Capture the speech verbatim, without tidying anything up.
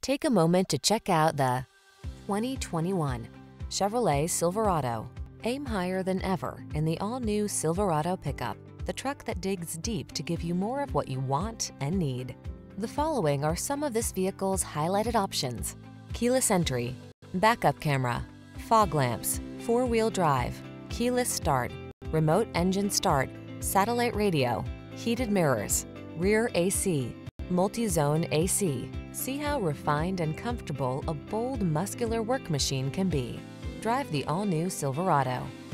Take a moment to check out the twenty twenty-one Chevrolet Silverado. Aim higher than ever in the all-new Silverado pickup, the truck that digs deep to give you more of what you want and need. The following are some of this vehicle's highlighted options: keyless entry, backup camera, fog lamps, four-wheel drive, keyless start, remote engine start, satellite radio, heated mirrors, rear A C, multi-zone A C. See how refined and comfortable a bold, muscular work machine can be. Drive the all-new Silverado.